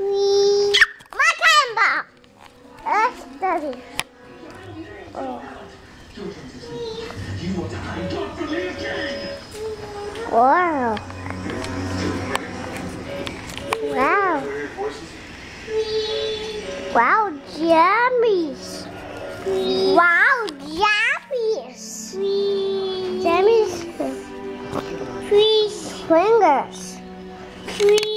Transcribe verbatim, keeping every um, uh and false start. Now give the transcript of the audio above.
My cannonball. That's dirty. Oh. Wow. Wow. Wow, jammies. Wow, jammies. Jammies. Three fingers. Three.